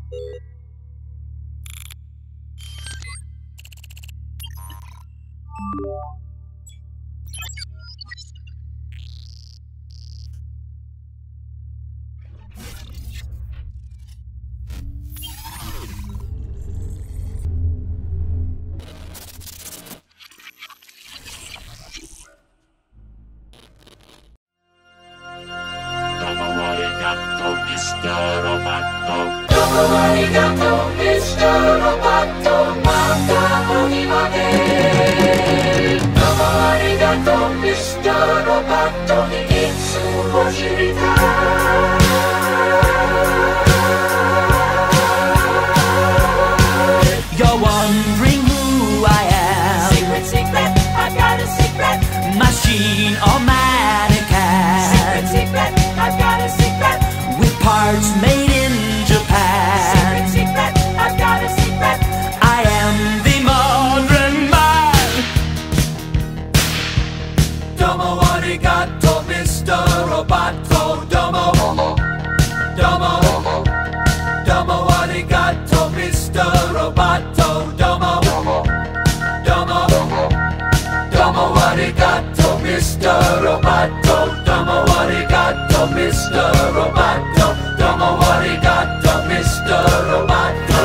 You're wondering who I am. Secret, secret, I've got a secret. Machine or mannequin. Secret, secret, I've got a secret. With parts made in Japan. Secret, secret, I've got a secret. I am the modern man. Domo arigato, Mr. Roboto. Domo, domo, domo arigato, Mr. Roboto. Domo, domo, domo arigato, Mr. Roboto. Domo arigato, Mr. Roboto. Domo arigato, Mr. Roboto.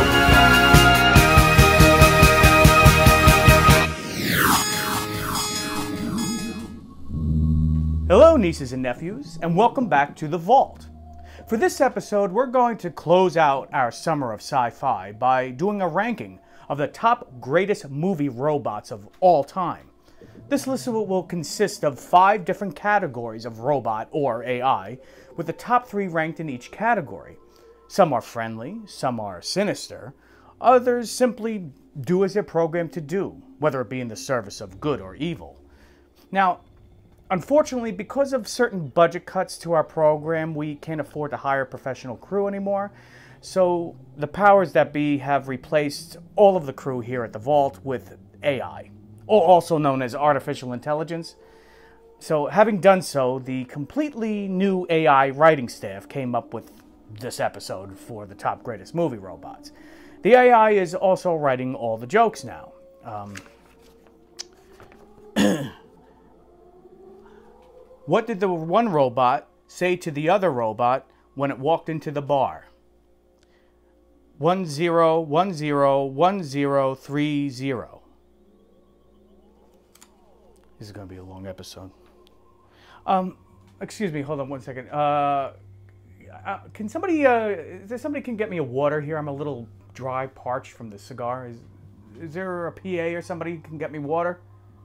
Hello, nieces and nephews, and welcome back to The Vault. For this episode, we're going to close out our Summer of Sci-Fi by doing a ranking of the top greatest movie robots of all time. This list will consist of 5 different categories of robot or AI, with the top 3 ranked in each category. Some are friendly, some are sinister, others simply do as they're programmed to do, whether it be in the service of good or evil. Now, unfortunately, because of certain budget cuts to our program, we can't afford to hire a professional crew anymore, so the powers that be have replaced all of the crew here at the Vault with AI, or also known as artificial intelligence. So having done so, the completely new AI writing staff came up with this episode for the top greatest movie robots. The AI is also writing all the jokes now. What did the one robot say to the other robot when it walked into the bar? 10101030. This is going to be a long episode. Excuse me, hold on one second. Can somebody, somebody can get me a water here? I'm a little dry, parched from the cigar. Is there a PA or somebody who can get me water?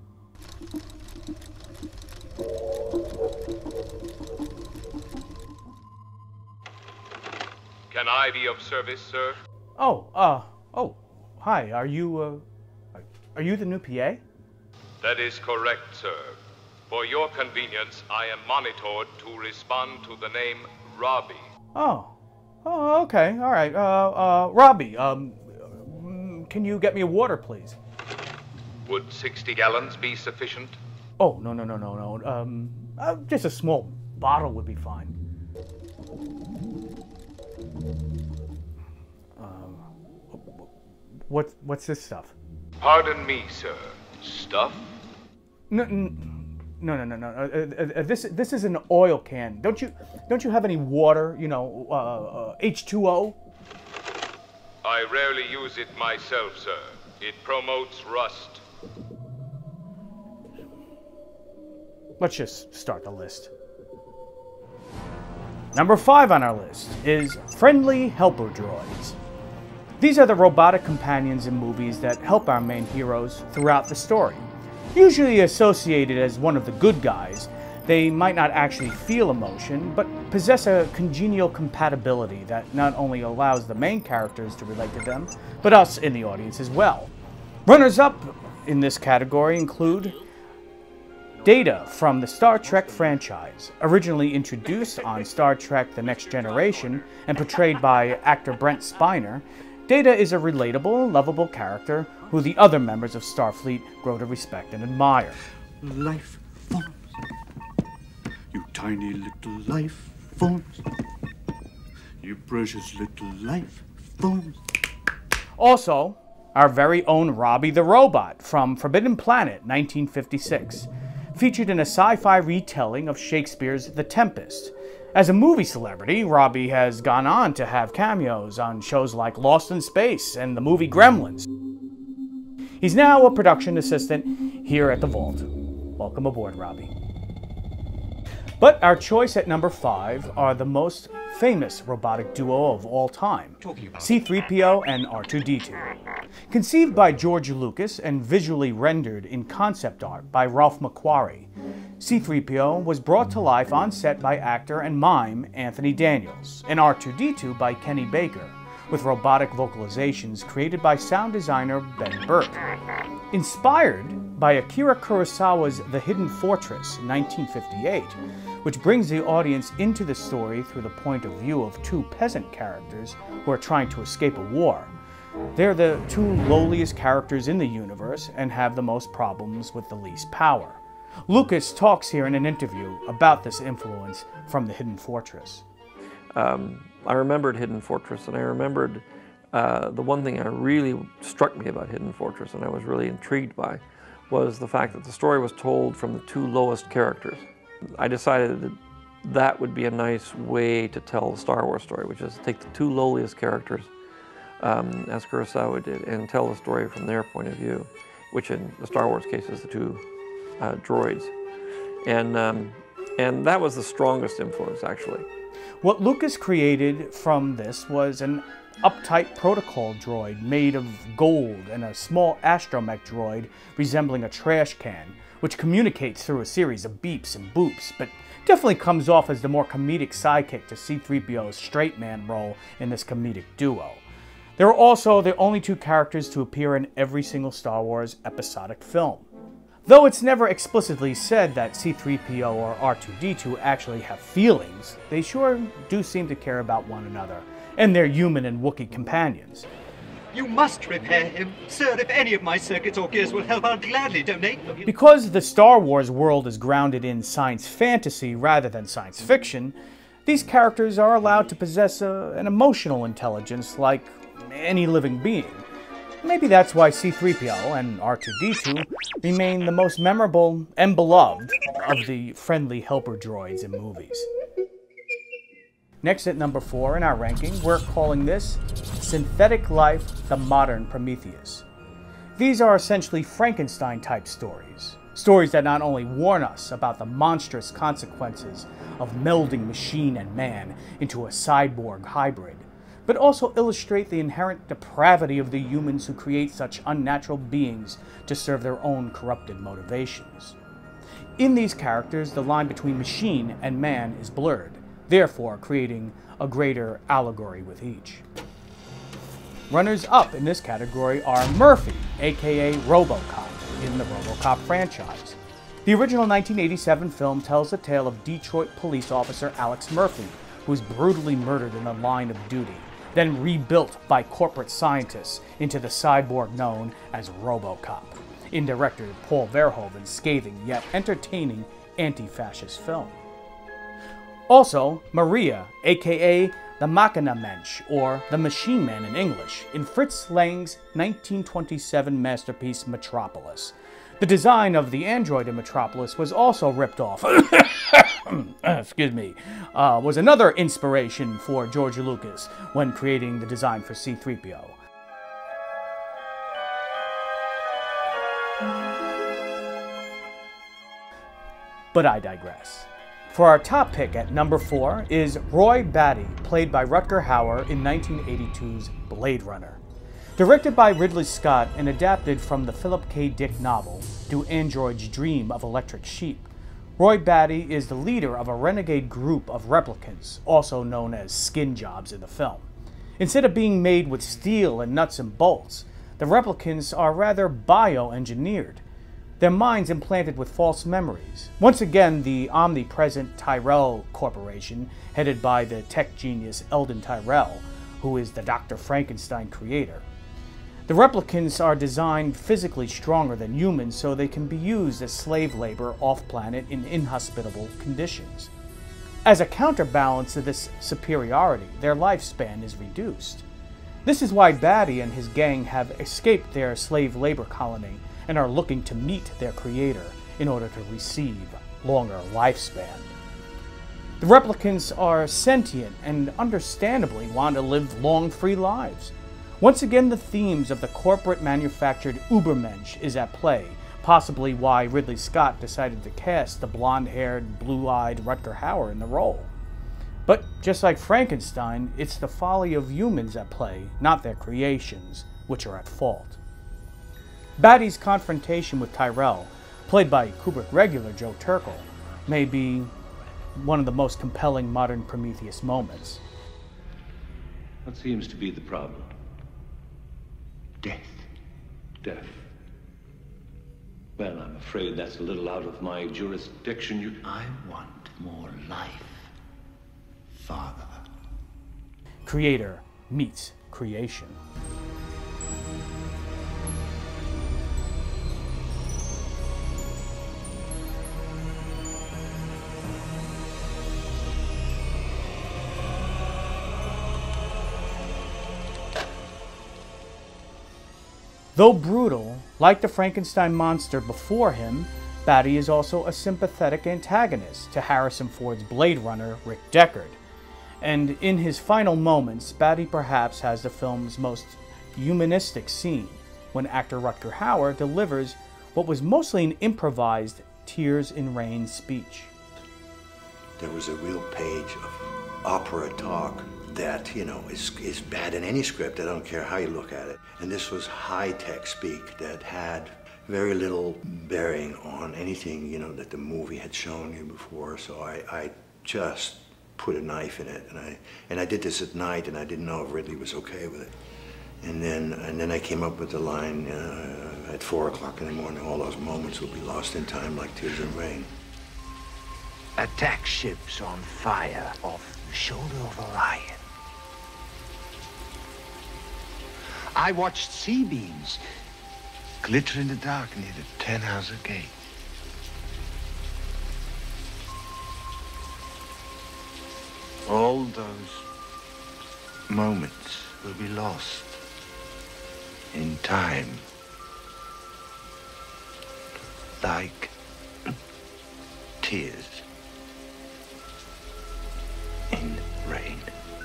Can I be of service, sir? Oh, hi. Are you the new PA? That is correct, sir. For your convenience, I am monitored to respond to the name Robby. Oh, okay, all right. Robby, can you get me a water, please? Would 60 gallons be sufficient? Oh, no. Just a small bottle would be fine. What's this stuff? Pardon me, sir. Stuff? No. This is an oil can. Don't you have any water? You know, H2O. I rarely use it myself, sir. It promotes rust. Let's just start the list. Number 5 on our list is friendly helper droids. These are the robotic companions in movies that help our main heroes throughout the story. Usually associated as one of the good guys, they might not actually feel emotion, but possess a congenial compatibility that not only allows the main characters to relate to them, but us in the audience as well. Runners-up in this category include Data from the Star Trek franchise, originally introduced on Star Trek The Next Generation and portrayed by actor Brent Spiner. Data is a relatable, lovable character who the other members of Starfleet grow to respect and admire. Life forms. You tiny little life forms. You precious little life forms. Also, our very own Robby the Robot from Forbidden Planet, 1956, featured in a sci-fi retelling of Shakespeare's The Tempest. As a movie celebrity, Robby has gone on to have cameos on shows like Lost in Space and the movie Gremlins. He's now a production assistant here at the Vault. Welcome aboard, Robby. But our choice at number 5 are the most famous robotic duo of all time, C-3PO and R2-D2. Conceived by George Lucas and visually rendered in concept art by Ralph McQuarrie, C-3PO was brought to life on set by actor and mime Anthony Daniels, and R2-D2 by Kenny Baker, with robotic vocalizations created by sound designer Ben Burtt. Inspired by Akira Kurosawa's The Hidden Fortress, 1958, which brings the audience into the story through the point of view of two peasant characters who are trying to escape a war. They're the two lowliest characters in the universe and have the most problems with the least power. Lucas talks here in an interview about this influence from The Hidden Fortress. I remembered Hidden Fortress, and I remembered the one thing that really struck me about Hidden Fortress, and I was really intrigued by, was the fact that the story was told from the two lowest characters. I decided that that would be a nice way to tell the Star Wars story, which is to take the two lowliest characters, as Kurosawa did, and tell the story from their point of view, which in the Star Wars case is the two droids. And that was the strongest influence, actually. What Lucas created from this was an uptight protocol droid made of gold and a small astromech droid resembling a trash can, which communicates through a series of beeps and boops, but definitely comes off as the more comedic sidekick to C-3PO's straight man role in this comedic duo. They were also the only two characters to appear in every single Star Wars episodic film. Though it's never explicitly said that C-3PO or R2-D2 actually have feelings, they sure do seem to care about one another and their human and Wookiee companions. You must repair him. Sir, if any of my circuits or gears will help, I'll gladly donate. Because the Star Wars world is grounded in science fantasy rather than science fiction, these characters are allowed to possess an emotional intelligence like any living being. Maybe that's why C-3PO and R2-D2 remain the most memorable and beloved of the friendly helper droids in movies. Next at number 4 in our ranking, we're calling this Synthetic Life, the Modern Prometheus. These are essentially Frankenstein-type stories. Stories that not only warn us about the monstrous consequences of melding machine and man into a cyborg hybrid, but also illustrate the inherent depravity of the humans who create such unnatural beings to serve their own corrupted motivations. In these characters, the line between machine and man is blurred, therefore creating a greater allegory with each. Runners-up in this category are Murphy, aka RoboCop, in the RoboCop franchise. The original 1987 film tells the tale of Detroit police officer Alex Murphy, who was brutally murdered in the line of duty, then rebuilt by corporate scientists into the cyborg known as RoboCop, in director Paul Verhoeven's scathing yet entertaining anti-fascist film. Also, Maria, aka the Machina Mensch, or the Machine Man in English, in Fritz Lang's 1927 masterpiece Metropolis. The design of the android in Metropolis was also ripped off. Excuse me. Was another inspiration for George Lucas when creating the design for C-3PO. But I digress. For our top pick at number 4 is Roy Batty, played by Rutger Hauer in 1982's Blade Runner. Directed by Ridley Scott and adapted from the Philip K. Dick novel, Do Androids Dream of Electric Sheep, Roy Batty is the leader of a renegade group of replicants, also known as skin jobs in the film. Instead of being made with steel and nuts and bolts, the replicants are rather bioengineered, their minds implanted with false memories. Once again, the omnipresent Tyrell Corporation, headed by the tech genius Eldon Tyrell, who is the Dr. Frankenstein creator. The replicants are designed physically stronger than humans so they can be used as slave labor off-planet in inhospitable conditions. As a counterbalance to this superiority, their lifespan is reduced. This is why Batty and his gang have escaped their slave labor colony and are looking to meet their creator in order to receive longer lifespan. The replicants are sentient and understandably want to live long, free lives. Once again, the themes of the corporate-manufactured Ubermensch is at play, possibly why Ridley Scott decided to cast the blonde-haired, blue-eyed Rutger Hauer in the role. But just like Frankenstein, it's the folly of humans at play, not their creations, which are at fault. Batty's confrontation with Tyrell, played by Kubrick regular Joe Turkel, may be one of the most compelling modern Prometheus moments. What seems to be the problem? Death. Death. Well, I'm afraid that's a little out of my jurisdiction. I want more life, Father. Creator meets creation. Though brutal, like the Frankenstein monster before him, Batty is also a sympathetic antagonist to Harrison Ford's Blade Runner, Rick Deckard. And in his final moments, Batty perhaps has the film's most humanistic scene, when actor Rutger Hauer delivers what was mostly an improvised Tears in Rain speech. There was a real page of opera talk that, is bad in any script. I don't care how you look at it. And this was high-tech speak that had very little bearing on anything, that the movie had shown you before. So I just put a knife in it, and I did this at night, and I didn't know if Ridley was okay with it. And then I came up with the line at 4 o'clock in the morning. All those moments will be lost in time like tears in rain. Attack ships on fire off the shoulder of Orion. I watched C-beams glitter in the dark near the Tannhauser Gate. All those moments will be lost in time, like tears in rain.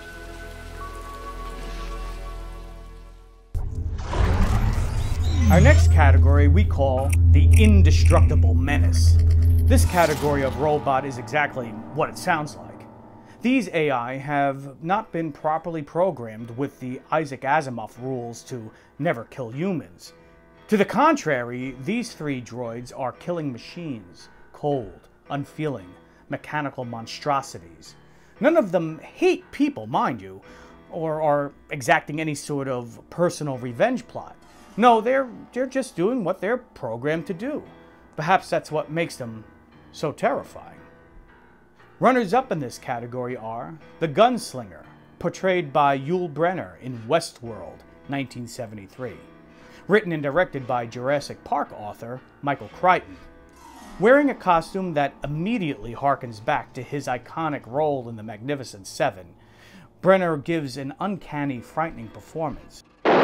Our next category we call the indestructible menace. This category of robot is exactly what it sounds like. These AI have not been properly programmed with the Isaac Asimov rules to never kill humans. To the contrary, these three droids are killing machines, cold, unfeeling, mechanical monstrosities. None of them hate people, mind you, or are exacting any sort of personal revenge plot. No, they're just doing what they're programmed to do. Perhaps that's what makes them so terrifying. Runners-up in this category are the Gunslinger, portrayed by Yul Brynner in Westworld, 1973. Written and directed by Jurassic Park author Michael Crichton. Wearing a costume that immediately harkens back to his iconic role in The Magnificent Seven, Brynner gives an uncanny, frightening performance.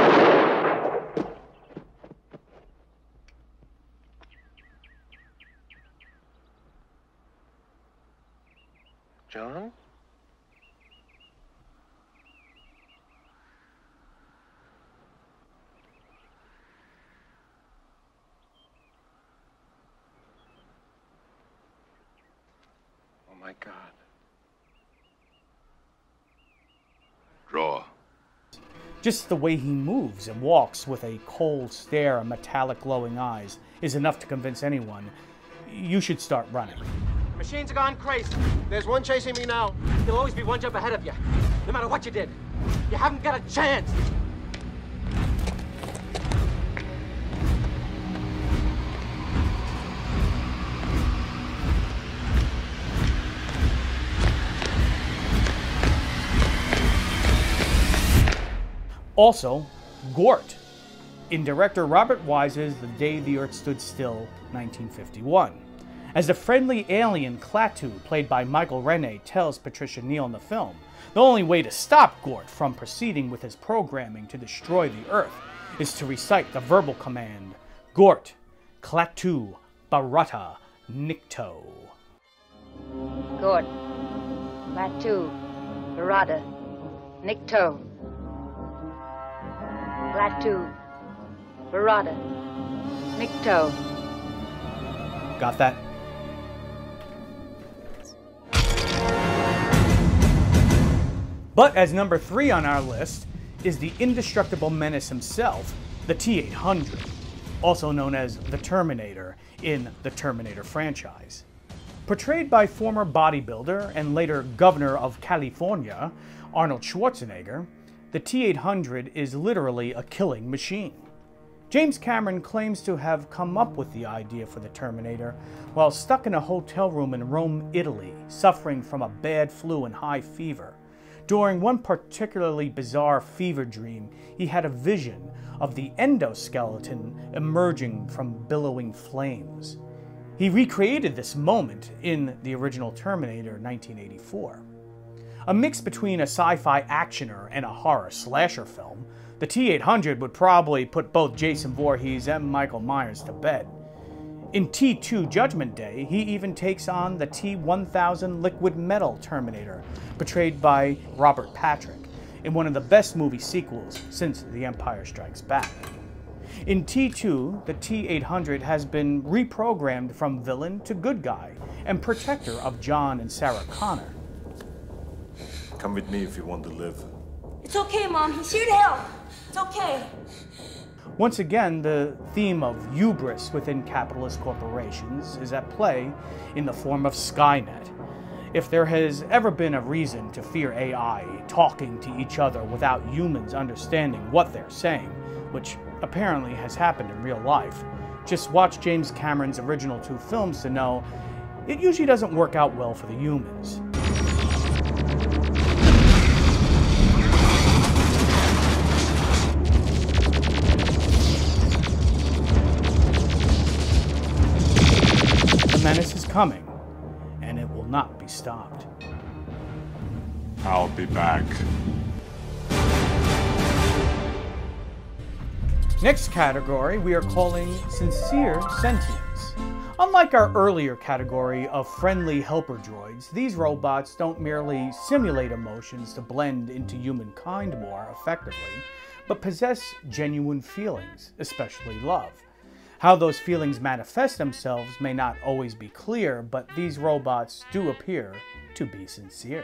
John? Oh my God. Draw. Just the way he moves and walks with a cold stare and metallic glowing eyes is enough to convince anyone you should start running. Machines are gone crazy. There's one chasing me now. There'll always be one jump ahead of you. No matter what you did, you haven't got a chance. Also, Gort, in director Robert Wise's The Day the Earth Stood Still, 1951. As the friendly alien Klaatu, played by Michael Rene, tells Patricia Neal in the film, the only way to stop Gort from proceeding with his programming to destroy the Earth is to recite the verbal command, Gort, Klaatu, Barata, Nikto. Gort, Klaatu, Barata, Nikto. Klaatu, Barata, Nikto. Got that? But as number 3 on our list is the indestructible menace himself, the T-800, also known as the Terminator in the Terminator franchise. Portrayed by former bodybuilder and later governor of California, Arnold Schwarzenegger, the T-800 is literally a killing machine. James Cameron claims to have come up with the idea for the Terminator while stuck in a hotel room in Rome, Italy, suffering from a bad flu and high fever. During one particularly bizarre fever dream, he had a vision of the endoskeleton emerging from billowing flames. He recreated this moment in the original Terminator 1984. A mix between a sci-fi actioner and a horror slasher film, the T-800 would probably put both Jason Voorhees and Michael Myers to bed. In T2 Judgment Day, he even takes on the T-1000 liquid metal Terminator, portrayed by Robert Patrick, in one of the best movie sequels since The Empire Strikes Back. In T2, the T-800 has been reprogrammed from villain to good guy and protector of John and Sarah Connor. Come with me if you want to live. It's okay, Mom. He's here to help. It's okay. Once again, the theme of hubris within capitalist corporations is at play in the form of Skynet. If there has ever been a reason to fear AI talking to each other without humans understanding what they're saying, which apparently has happened in real life, just watch James Cameron's original 2 films to know it usually doesn't work out well for the humans. The menace is coming, and it will not be stopped. I'll be back. Next category we are calling Sincere Sentience. Unlike our earlier category of friendly helper droids, these robots don't merely simulate emotions to blend into humankind more effectively, but possess genuine feelings, especially love. How those feelings manifest themselves may not always be clear, but these robots do appear to be sincere.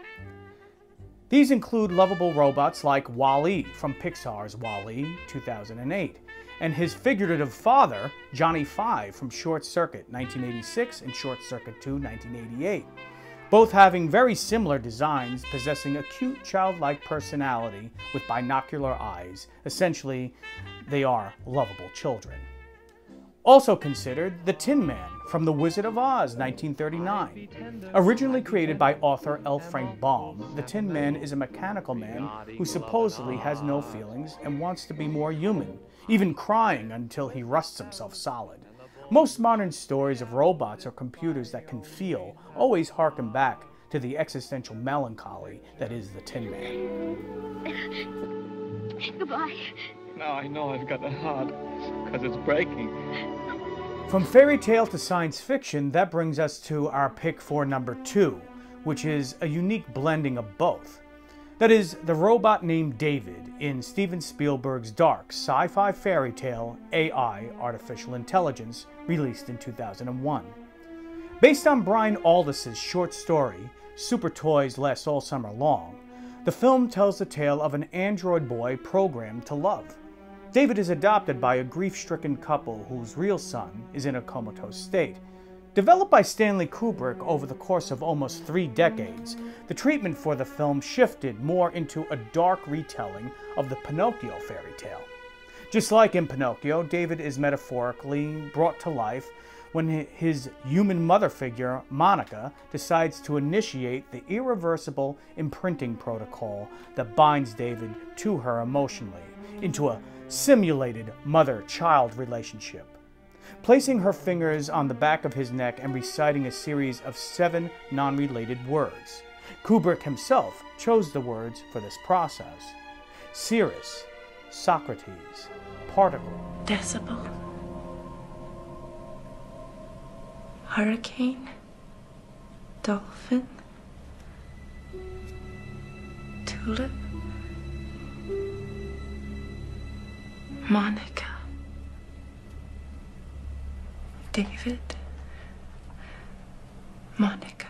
These include lovable robots like Wall-E from Pixar's Wall-E 2008, and his figurative father, Johnny Five from Short Circuit 1986 and Short Circuit 2 1988, both having very similar designs, possessing a cute childlike personality with binocular eyes. Essentially, they are lovable children. Also considered the Tin Man from The Wizard of Oz, 1939. Originally created by author L. Frank Baum, the Tin Man is a mechanical man who supposedly has no feelings and wants to be more human, even crying until he rusts himself solid. Most modern stories of robots or computers that can feel always harken back to the existential melancholy that is the Tin Man. Goodbye. Now I know I've got a heart, because it's breaking. From fairy tale to science fiction, that brings us to our pick for number 2, which is a unique blending of both. That is, the robot named David in Steven Spielberg's dark sci-fi fairy tale AI Artificial Intelligence, released in 2001. Based on Brian Aldiss's short story, Super Toys Last All Summer Long, the film tells the tale of an android boy programmed to love. David is adopted by a grief-stricken couple whose real son is in a comatose state. Developed by Stanley Kubrick over the course of almost 3 decades, the treatment for the film shifted more into a dark retelling of the Pinocchio fairy tale. Just like in Pinocchio, David is metaphorically brought to life when his human mother figure, Monica, decides to initiate the irreversible imprinting protocol that binds David to her emotionally into a simulated mother-child relationship. placing her fingers on the back of his neck and reciting a series of 7 non-related words. Kubrick himself chose the words for this process. Cirrus, Socrates, particle. Decibel. Hurricane. Dolphin. Tulip. Monica. David. Monica.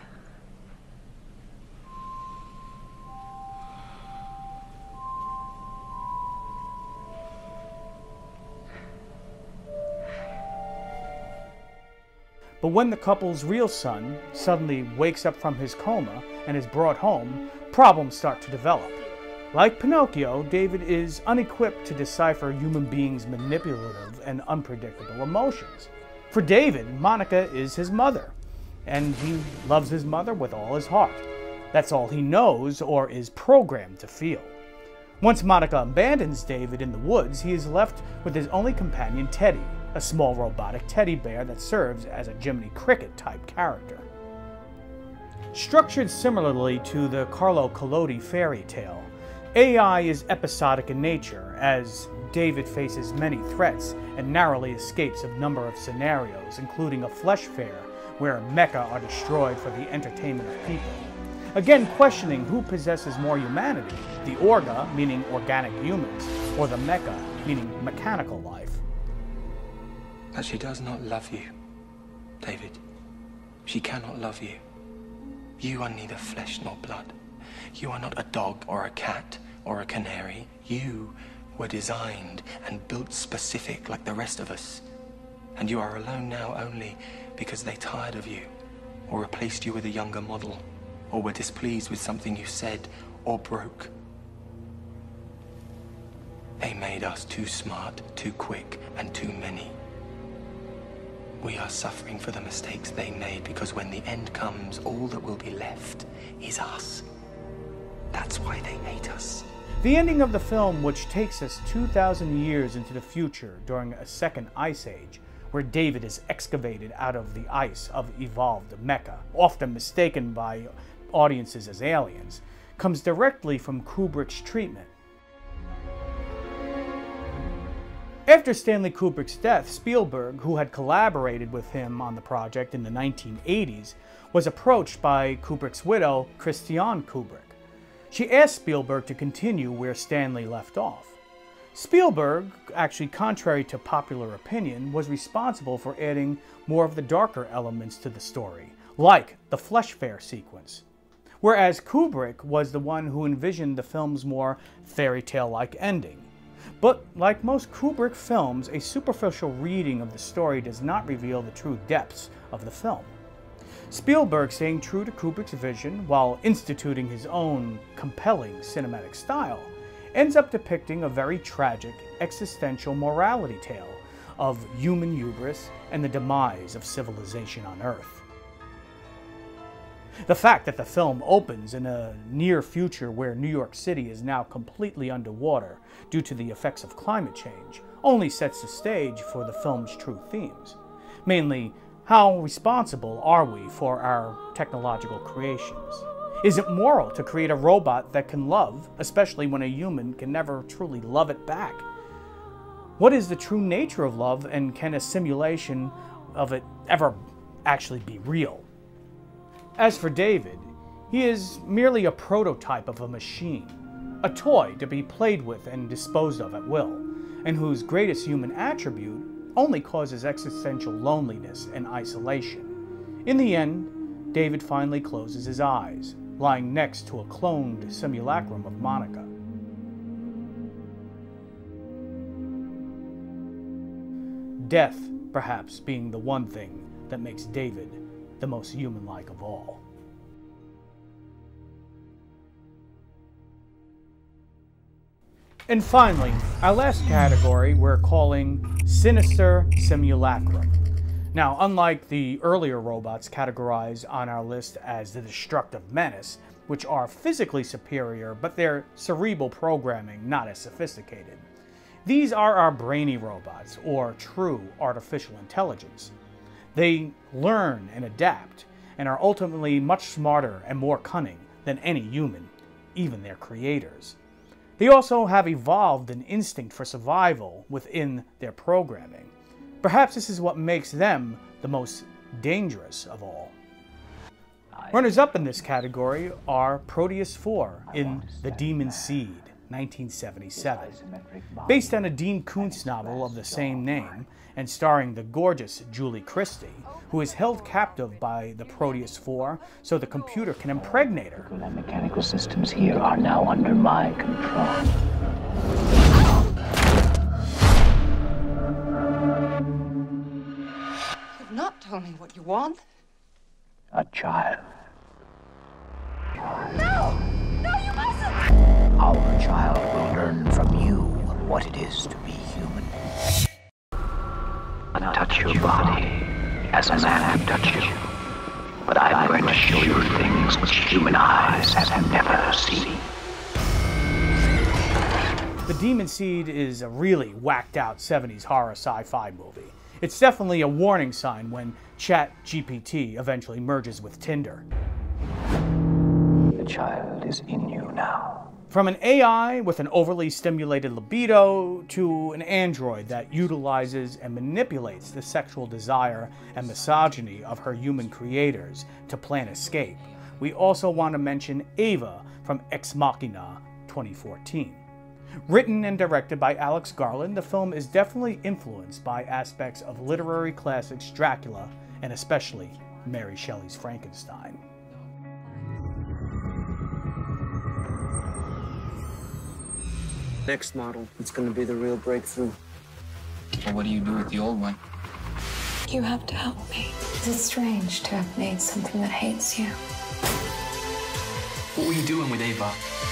But when the couple's real son suddenly wakes up from his coma and is brought home, problems start to develop. Like Pinocchio, David is unequipped to decipher human beings' manipulative and unpredictable emotions. For David, Monica is his mother, and he loves his mother with all his heart. That's all he knows or is programmed to feel. Once Monica abandons David in the woods, he is left with his only companion, Teddy, a small robotic teddy bear that serves as a Jiminy Cricket-type character. Structured similarly to the Carlo Collodi fairy tale, AI is episodic in nature, as David faces many threats and narrowly escapes a number of scenarios, including a flesh fair where mecha are destroyed for the entertainment of people. Again, questioning who possesses more humanity, the Orga, meaning organic humans, or the mecha, meaning mechanical life. But she does not love you, David. She cannot love you. You are neither flesh nor blood. You are not a dog or a cat or a canary. You were designed and built specific like the rest of us. And you are alone now only because they tired of you, or replaced you with a younger model, or were displeased with something you said or broke. They made us too smart, too quick, and too many. We are suffering for the mistakes they made because when the end comes, all that will be left is us. That's why they hate us. The ending of the film, which takes us 2,000 years into the future during a second ice age, where David is excavated out of the ice of evolved mecha, often mistaken by audiences as aliens, comes directly from Kubrick's treatment. After Stanley Kubrick's death, Spielberg, who had collaborated with him on the project in the 1980s, was approached by Kubrick's widow, Christiane Kubrick. She asked Spielberg to continue where Stanley left off. Spielberg, actually contrary to popular opinion, was responsible for adding more of the darker elements to the story, like the flesh fair sequence. Whereas Kubrick was the one who envisioned the film's more fairy tale-like ending. But like most Kubrick films, a superficial reading of the story does not reveal the true depths of the film. Spielberg, staying true to Kubrick's vision while instituting his own compelling cinematic style, ends up depicting a very tragic existential morality tale of human hubris and the demise of civilization on Earth. The fact that the film opens in a near future where New York City is now completely underwater due to the effects of climate change only sets the stage for the film's true themes. Mainly, how responsible are we for our technological creations? Is it moral to create a robot that can love, especially when a human can never truly love it back? What is the true nature of love, and can a simulation of it ever actually be real? As for David, he is merely a prototype of a machine, a toy to be played with and disposed of at will, and whose greatest human attribute only causes existential loneliness and isolation. In the end, David finally closes his eyes, lying next to a cloned simulacrum of Monica. Death, perhaps, being the one thing that makes David the most human-like of all. And finally, our last category we're calling Sinister Simulacrum. Now, unlike the earlier robots categorized on our list as the destructive menace, which are physically superior, but their cerebral programming not as sophisticated, These are our brainy robots, or true artificial intelligence. They learn and adapt, and are ultimately much smarter and more cunning than any human, even their creators. They also have evolved an instinct for survival within their programming. Perhaps this is what makes them the most dangerous of all. Runners-up in this category are Proteus 4 in The Demon Seed, 1977. Based on a Dean Koontz novel of the same name, and starring the gorgeous Julie Christie, who is held captive by the Proteus 4 so the computer can impregnate her. The mechanical systems here are now under my control. You've not told me what you want. A child. No! No, you mustn't! Our child will learn from you what it is to be human. I'll touch your body as a man would touch you. But I'm going to show you things which human eyes have never seen. The Demon Seed is a really whacked out 70s horror sci-fi movie. It's definitely a warning sign when ChatGPT eventually merges with Tinder. The child is in you now. From an AI with an overly stimulated libido to an android that utilizes and manipulates the sexual desire and misogyny of her human creators to plan escape, we also want to mention Ava from Ex Machina 2014. Written and directed by Alex Garland, the film is definitely influenced by aspects of literary classics Dracula and especially Mary Shelley's Frankenstein. Next model, it's going to be the real breakthrough. Well, what do you do with the old one? You have to help me. Is it strange to have made something that hates you? What were you doing with Ava?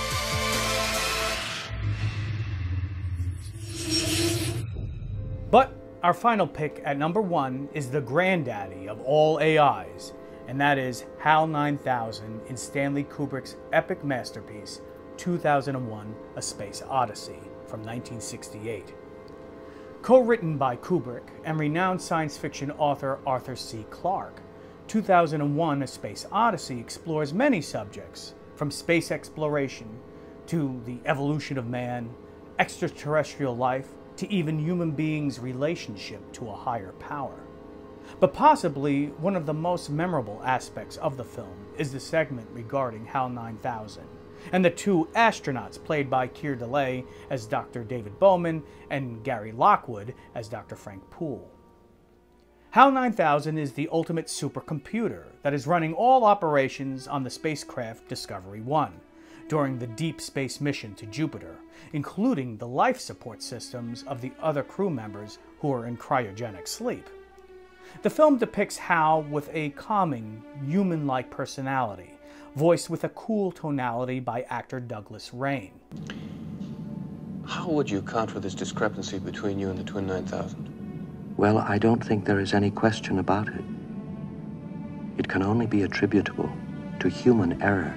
But our final pick at number 1 is the granddaddy of all AIs, and that is HAL 9000 in Stanley Kubrick's epic masterpiece, 2001: A Space Odyssey from 1968. Co-written by Kubrick and renowned science fiction author Arthur C. Clarke, 2001: A Space Odyssey explores many subjects, from space exploration to the evolution of man, extraterrestrial life, to even human beings' relationship to a higher power. But possibly one of the most memorable aspects of the film is the segment regarding HAL 9000, and the two astronauts played by Keir Dullea as Dr. David Bowman and Gary Lockwood as Dr. Frank Poole. HAL 9000 is the ultimate supercomputer that is running all operations on the spacecraft Discovery 1 during the deep space mission to Jupiter, including the life support systems of the other crew members who are in cryogenic sleep. The film depicts HAL with a calming, human-like personality, voiced with a cool tonality by actor Douglas Rain. How would you account for this discrepancy between you and the Twin 9000? Well, I don't think there is any question about it. It can only be attributable to human error.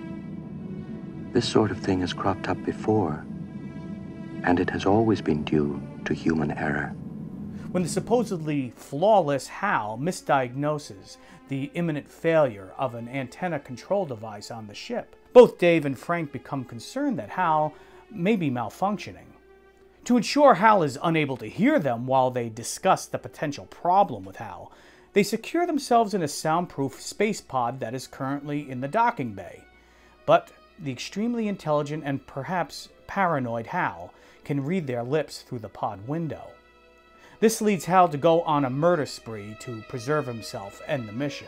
This sort of thing has cropped up before, and it has always been due to human error. When the supposedly flawless HAL misdiagnoses the imminent failure of an antenna control device on the ship, both Dave and Frank become concerned that HAL may be malfunctioning. To ensure HAL is unable to hear them while they discuss the potential problem with HAL, they secure themselves in a soundproof space pod that is currently in the docking bay. But the extremely intelligent and perhaps paranoid HAL can read their lips through the pod window. This leads HAL to go on a murder spree to preserve himself and the mission.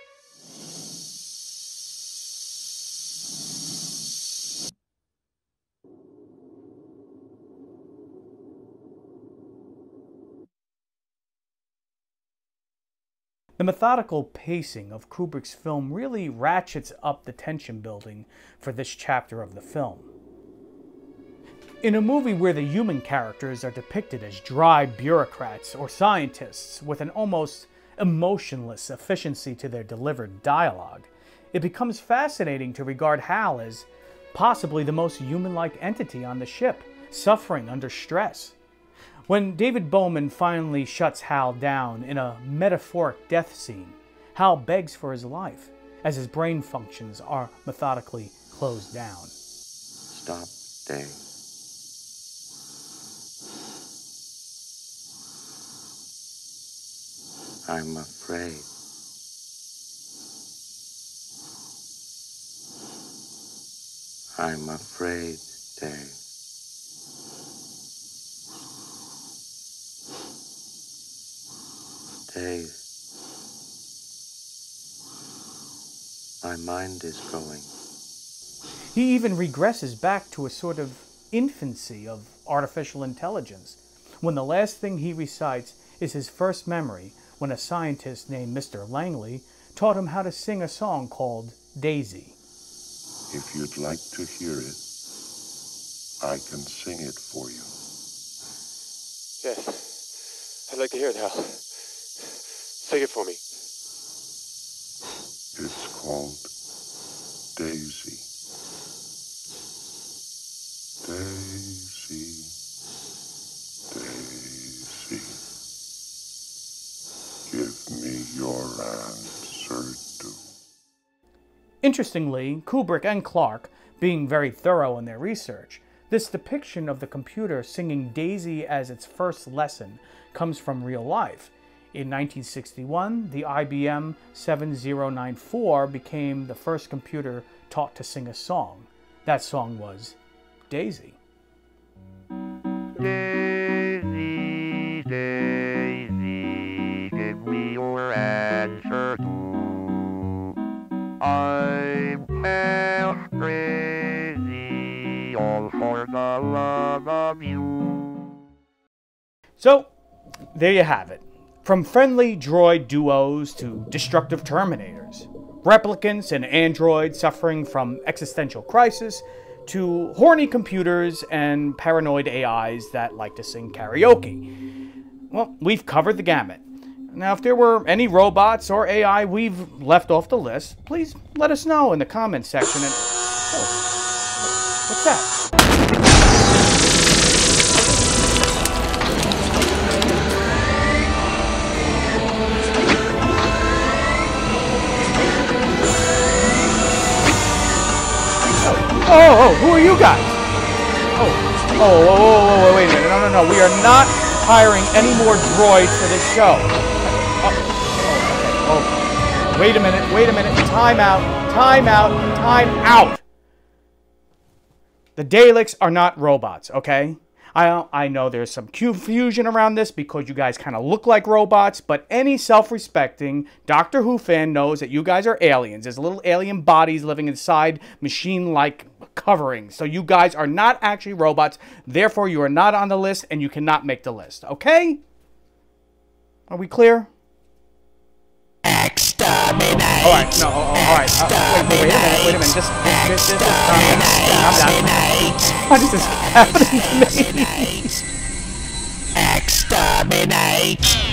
The methodical pacing of Kubrick's film really ratchets up the tension building for this chapter of the film. In a movie where the human characters are depicted as dry bureaucrats or scientists with an almost emotionless efficiency to their delivered dialogue, it becomes fascinating to regard HAL as possibly the most human-like entity on the ship, suffering under stress. When David Bowman finally shuts Hal down in a metaphoric death scene, Hal begs for his life as his brain functions are methodically closed down. Stop, Dave. I'm afraid. I'm afraid, Dave. Dave. My mind is going. He even regresses back to a sort of infancy of artificial intelligence, when the last thing he recites is his first memory when a scientist named Mr. Langley taught him how to sing a song called Daisy. If you'd like to hear it, I can sing it for you. Yes, I'd like to hear it, Hal. Sing it for me. It's called Daisy. Daisy, Daisy, give me your answer too. Interestingly, Kubrick and Clark, being very thorough in their research, this depiction of the computer singing Daisy as its first lesson comes from real life. In 1961, the IBM 7094 became the first computer taught to sing a song. That song was Daisy. Daisy, Daisy, give me your answer too. I'm half crazy, all for the love of you. So, there you have it. From friendly droid duos to destructive Terminators, replicants and androids suffering from existential crisis, to horny computers and paranoid AIs that like to sing karaoke. Well, we've covered the gamut. Now, if there were any robots or AI we've left off the list, please let us know in the comments section. And oh, what's that? Oh, who are you guys? Oh, wait a minute. No. We are not hiring any more droids for this show. Okay. Wait a minute. Time out. The Daleks are not robots, okay? I know there's some confusion around this because you guys kind of look like robots, but any self-respecting Doctor Who fan knows that you guys are aliens. There's little alien bodies living inside machine-like coverings. So you guys are not actually robots. Therefore, you are not on the list and you cannot make the list, okay? Are we clear? Exterminate! Alright, no, alright. Wait a minute. Just calm down. What is this happening to me? Exterminate!